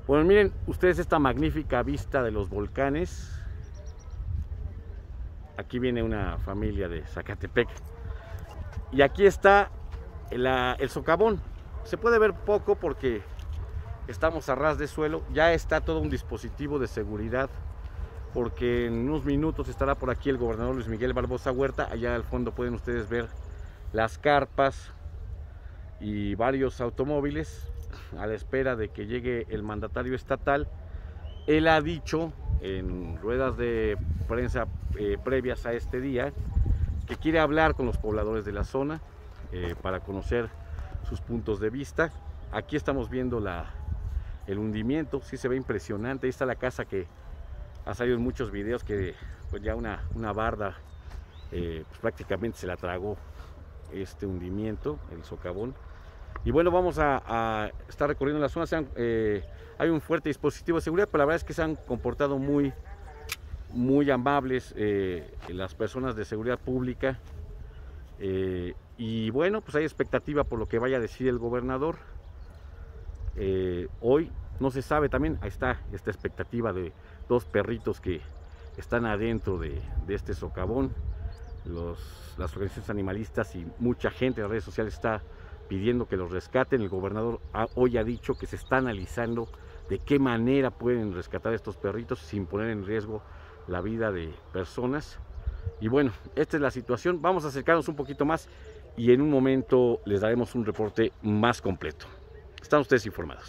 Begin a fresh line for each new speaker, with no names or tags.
Bueno, miren ustedes esta magnífica vista de los volcanes. Aquí viene una familia de Zacatepec. Y aquí está el socavón. Se puede ver poco porque estamos a ras de suelo. Ya está todo un dispositivo de seguridad, porque en unos minutos estará por aquí el gobernador Luis Miguel Barbosa Huerta. Allá al fondo pueden ustedes ver las carpas y varios automóviles a la espera de que llegue el mandatario estatal. Él ha dicho en ruedas de prensa previas a este día que quiere hablar con los pobladores de la zona para conocer sus puntos de vista. Aquí estamos viendo el hundimiento, sí se ve impresionante. Ahí está la casa que ha salido en muchos videos, que pues ya una barda pues prácticamente se la tragó este hundimiento, el socavón. Y bueno, vamos a estar recorriendo la zona. Hay un fuerte dispositivo de seguridad, pero la verdad es que se han comportado muy amables las personas de seguridad pública. Y bueno, pues hay expectativa por lo que vaya a decir el gobernador. Hoy no se sabe, también ahí está esta expectativa de dos perritos que están adentro de este socavón. Las organizaciones animalistas y mucha gente en las redes sociales está pidiendo que los rescaten. El gobernador hoy ha dicho que se está analizando de qué manera pueden rescatar estos perritos sin poner en riesgo la vida de personas. Y bueno, esta es la situación. Vamos a acercarnos un poquito más y en un momento les daremos un reporte más completo. Están ustedes informados.